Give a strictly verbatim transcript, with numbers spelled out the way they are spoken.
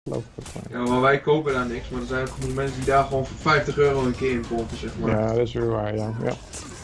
geloof ik ook wel. Ja, maar wij kopen daar niks, maar er zijn ook genoeg mensen die daar gewoon voor vijftig euro een keer in pompen, zeg maar. Ja, dat is weer waar, ja. ja.